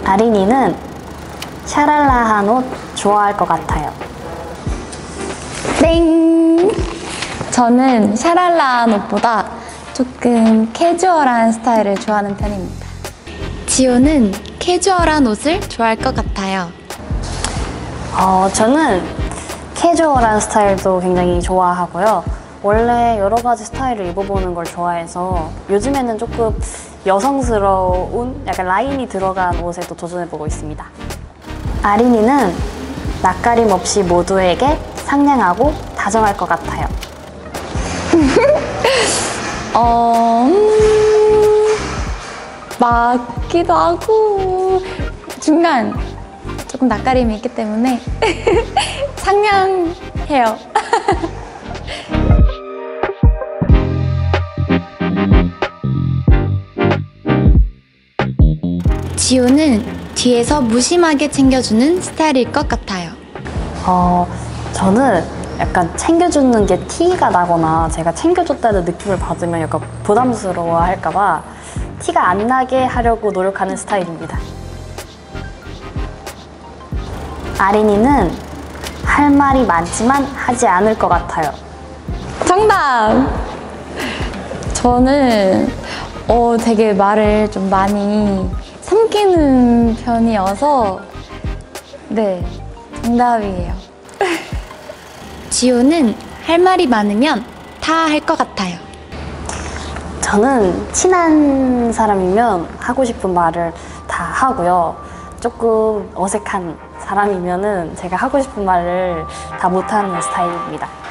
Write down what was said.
아린이는 샤랄라한 옷 좋아할 것 같아요. 땡! 저는 샤랄라한 옷보다 조금 캐주얼한 스타일을 좋아하는 편입니다. 지호는 캐주얼한 옷을 좋아할 것 같아요. 저는 캐주얼한 스타일도 굉장히 좋아하고요. 원래 여러 가지 스타일을 입어보는 걸 좋아해서 요즘에는 조금 여성스러운 약간 라인이 들어간 옷에도 도전해보고 있습니다. 아린이는 낯가림 없이 모두에게 상냥하고 다정할 것 같아요. 맞기도 하고 중간 조금 낯가림이 있기 때문에 상냥해요. 지호는 뒤에서 무심하게 챙겨주는 스타일일 것 같아요. 저는 약간 챙겨주는 게 티가 나거나 제가 챙겨줬다는 느낌을 받으면 약간 부담스러워 할까봐 티가 안 나게 하려고 노력하는 스타일입니다. 아린이는 할 말이 많지만 하지 않을 것 같아요. 정답! 저는 되게 말을 좀 많이 삼키는 편이어서 네, 정답이에요. 지호는 할 말이 많으면 다 할 것 같아요. 저는 친한 사람이면 하고 싶은 말을 다 하고요. 조금 어색한 사람이면은 제가 하고 싶은 말을 다 못하는 스타일입니다.